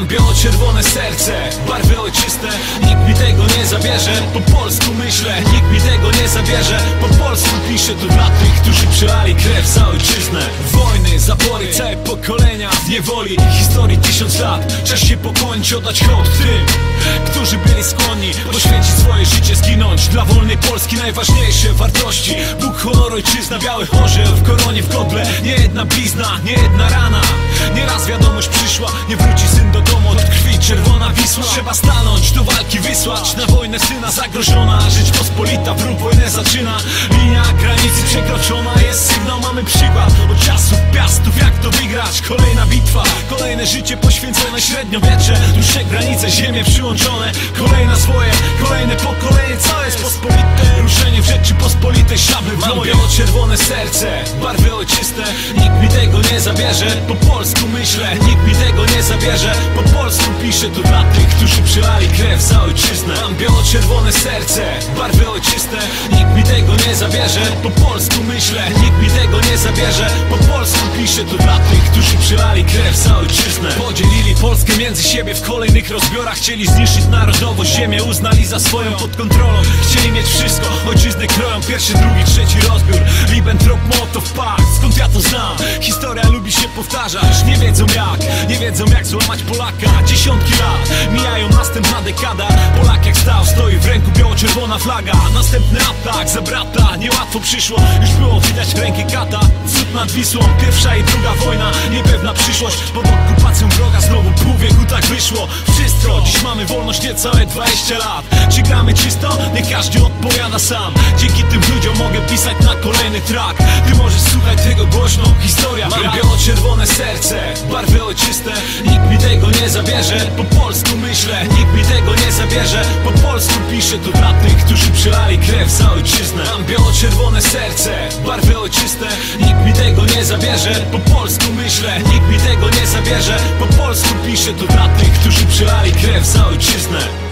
Mam biało-czerwone serce, barwy ojczyste. Nikt mi tego nie zabierze, po polsku myślę. Nikt mi tego nie zabierze, po polsku piszę. To dla tych, którzy przelali krew za ojczyznę. Wojny, zabory, całe pokolenia w niewoli. Historii 1000 lat, czas się pokłonić, oddać hołd tym, którzy byli skłonni poświęcić swoje życie, zginąć dla wolnej Polski. Najważniejsze wartości: Bóg, honor, ojczyzna, biały orzeł w koronie, w godle. Nie jedna blizna, nie jedna rana. Nieraz wiadomość przyszła, nie wróci syn do domu od krwi. Czerwona Wisła, trzeba stanąć, do walki wysłać. Na wojnę syna zagrożona, Rzeczpospolita, wróg wojnę zaczyna. Linia granicy przekroczona, jest sygnał, mamy przykład. Od czasów piastów, jak to wygrać? Kolejna bitwa, kolejne życie poświęcone, średniowiecze. Dłuższe granice, ziemie przyłączone. Kolejne swoje, kolejne pokolenie, całe jest pospolite. Ruszenie w Rzeczypospolitej, szabły w dłonie. Mam biało-czerwone serce, barwy ojczyste. Nikt mi tego nie zabierze, po polsku myślę. Nikt mi tego nie zabierze, po polsku piszę. To dla tych, którzy przelali krew za ojczyznę. Mam biało-czerwone serce, barwy ojczyste. Nikt mi tego nie zabierze, po polsku myślę. Nikt mi tego nie zabierze, po polsku piszę. To dla tych, którzy przelali krew za ojczyznę. Podzielili Polskę między siebie w kolejnych rozbiorach. Chcieli zniszczyć narodowość, ziemię uznali za swoją pod kontrolą. Chcieli mieć wszystko, ojczyznę kroją. Pierwszy, drugi, trzeci rozbiór. Ribbentrop, Mołotow, Pakt. Skąd ja to znam? Historia lubi się powtarzać. Nie wiedzą jak złamać Polaka. Dziesiątki lat, mijają, następna dekada. Polak jak stał, stoi w ręku biało-czerwona flaga. Następny atak za brata, niełatwo przyszło. Już było widać rękę kata. Cud nad Wisłą, pierwsza i druga wojna. Niepewna przyszłość, pod okupacją wroga. Znowu pół wieku tak wyszło. Wszystko, dziś mamy wolność niecałe 20 lat. Czy gramy czysto? Nie każdy odpowiada sam. Dzięki tym ludziom mogę pisać na kolejny track. Ty możesz słuchać tego głośno, historia. Mam biało-czerwone serce, barwy ojczyste. Nikt mi tego nie zabierze, po polsku myślę. Nikt mi tego nie zabierze, po polsku piszę. To dla tych, którzy przelali krew za ojczyznę. Mam biało-czerwone serce, barwy ojczyste. Nikt mi tego nie zabierze, po polsku myślę. Nikt mi tego nie zabierze, po polsku piszę. To dla tych, którzy przelali krew za ojczyznę.